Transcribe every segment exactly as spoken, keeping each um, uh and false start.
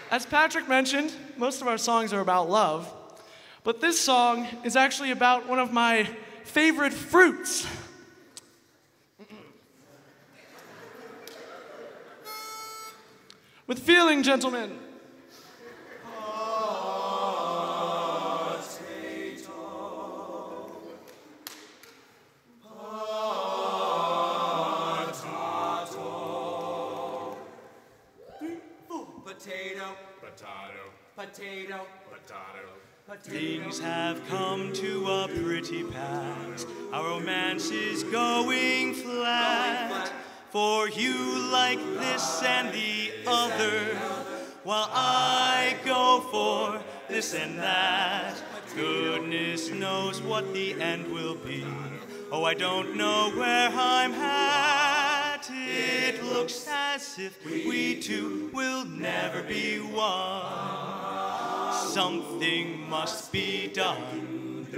As Patrick mentioned, most of our songs are about love, but this song is actually about one of my favorite fruits. With feeling, gentlemen. Potato, potato, potato, potato, potato. Things have come to a pretty pass. Our romance is going flat. For you like this and the other, while I go for this and that. Goodness knows what the end will be. Oh, I don't know where I'm at. It looks as if we two will never be one. Something must be done.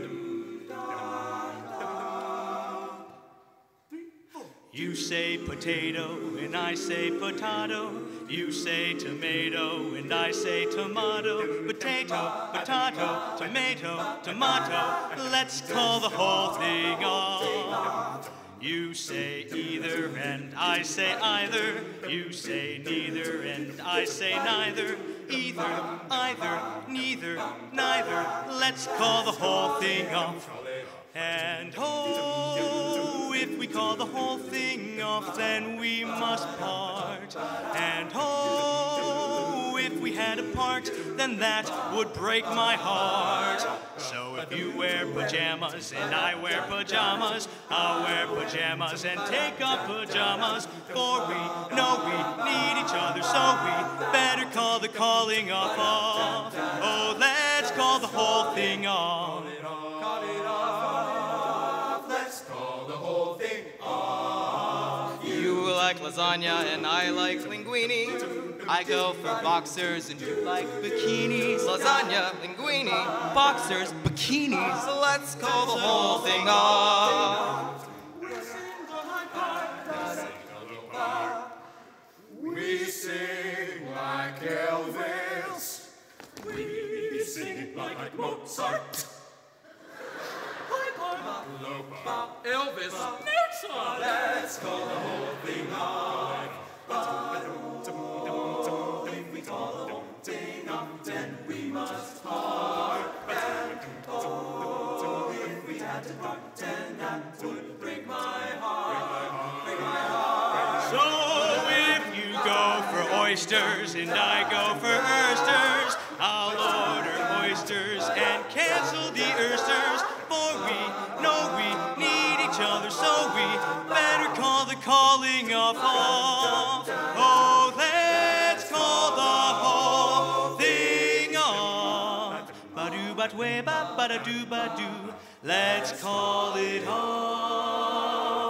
You say potato and I say potato. You say tomato and I say tomato. Potato, potato, tomato, tomato. Let's call the whole thing off. You say either and I say either. You say neither and I say neither. Either, either, neither, neither. Let's call the whole thing off. And oh, if we call the whole thing off, then we must part. And oh, if we had a part, then that would break my heart. So if you wear pajamas and I wear pajamas, I'll wear pajamas and take off pajamas. For we know we need each other, so we better call the calling off off. Oh, let's call the whole thing off. Call it off. Let's call the whole thing off. You like lasagna and I like linguine. I go for boxers and you like bikinis. Lasagna, linguine, boxers, bikinis. Let's call the whole thing off. We sing like Elvis. We sing like Mozart. Elvis, Mozart. Let's call the whole thing off. If we call the whole thing off, then we must part. And oh, if we had to part, then that would break my heart. Break my heart. So if you go for oysters and I go for oysters, I'll order oysters and cancel the oysters. For we know we need each other, so we better call the calling off off. Oh, let's call the whole thing off. Ba-doo ba-dway ba ba-da-doo ba-doo. Let's call it off.